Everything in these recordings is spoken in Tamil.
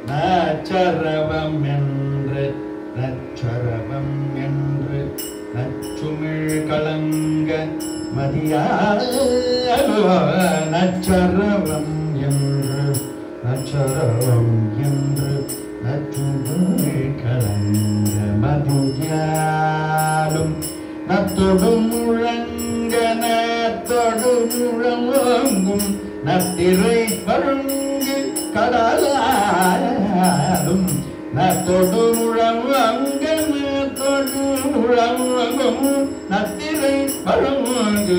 நச்சரவம் என்று நச்சரவம் என்று நச்சுமிழ் கலங்க மதியாலோ நச்சரவம் என்று நச்சரவம் என்று நச்சுமிழ் கலங்க மதியாலும் நத்தொடும் முழங்கன தொடும் முழங்கும் நத்திரை பருங்கு கடலாலும் நத்தொடு முழங்கன தொடு முழங்கும் நத்திரை பருங்கு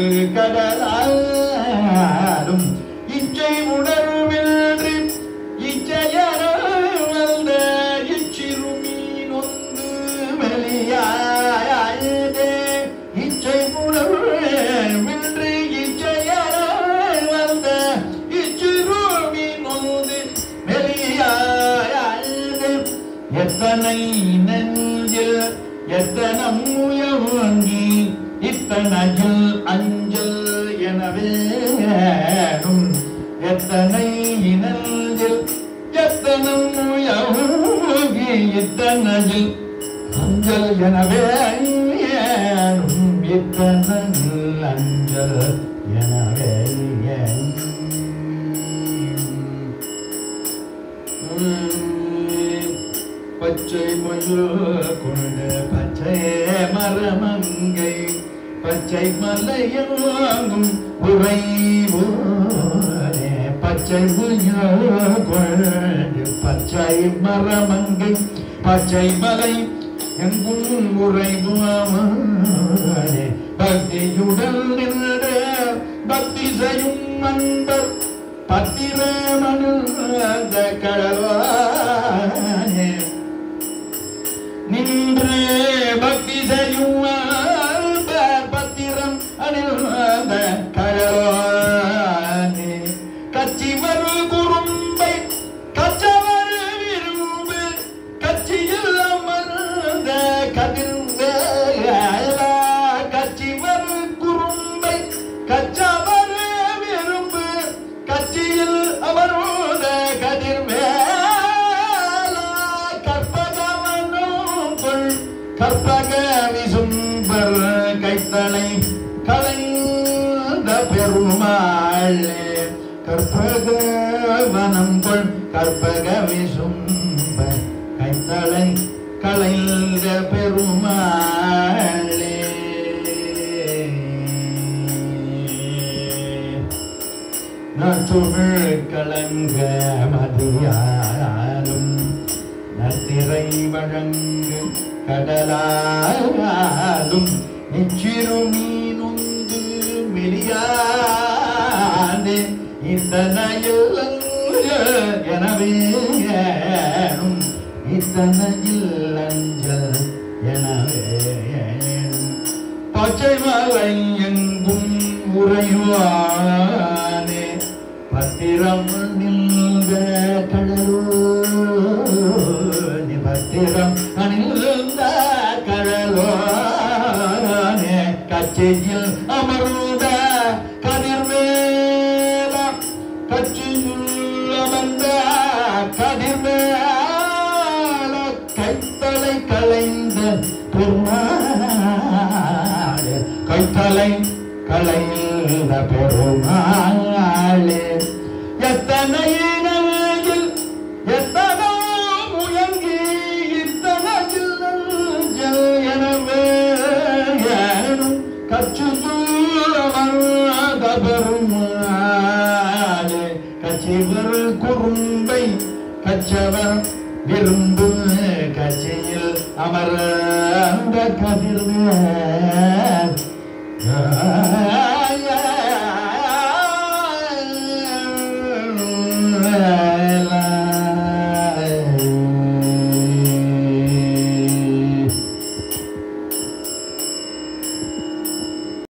கடலாலும் இச்சை உணர்வின்றி இச்சையன வந்த இச்சிறுமி நொந்து வெளியாயதே இச்சை உணர்வின்றி இச்சையன வந்த இச்சிறுமி நொந்து வெளியாயதே எத்தனை நெஞ்சில் எத்தனம் உயர்ங்கி இத்தனையில் அஞ்சல் எனவேனும் எத்தனை நெஞ்சில் எத்தனம் உயர்ங்கி இத்தனையில் அஞ்சல் எனவேனும் இத்தனையில் அஞ்சல் எனவே பச்சை மொழில் கொண்டு பச்சை மரமங்கை பச்சை மலையாகும் உறைவோனே பச்சை மொழில் கொண்டு பச்சை மரமங்கை பச்சை மலை எங்கும் உறைவோனே பக்தியுடன் நின்ற பக்தி செய்யும் அன்பர் பத்திரமனுந்த கடவானே நின்று பக்தி செய்யும் பத்திரம் அணிந்த கடவானே கச்சிவரு குறும்பை கச்சவரு விரும்பு கச்சியில் அமர்ந்த கதிர்ந்த கச்சிவரு குறும்பை கச்சவரு விரும்பு கச்சியில் அமர்ந்த கதிர்வேல கற்பகவனுக்குள் கற்பக விசும்பர் கைத்தலை கலைந்த பெருமாளே கற்பகவனங்குள் கற்பக விசும்பர் கைத்தலை கலைந்த பெருமாளே நச்சுமிழ் கலங்க மதியாலும் நத்திரை வழங்கு கடலாலும் நிச்சிறு மீனுந்து மெலியானே இத்தனையில் எனவேனும் இத்தனையில் அஞ்சல் எனவேனும் பச்சை மலை எங்கும் உறைவானே பத்திரம் நின்ற கடலோ பத்திரம் அணிந்த கடலோனே கச்சையில் அமர்ந்த கதிர்வேல கச்சியில் அமர்ந்த கதிர்வேல கைத்தலை கலைந்த பெருமாளே கைத்தலை கலைந்த பெருமாளே எத்தனை நெஞ்சில் எத்தனோ முயங்கி இத்தனையில் நெஞ்சல் எனவேனும் கச்சுதூரமர்ந்த பெருமாளே கச்சிவர் குறும்பை கச்சவர் விரும்பு கச்சியில் அமர்ந்த கதிர்வேல்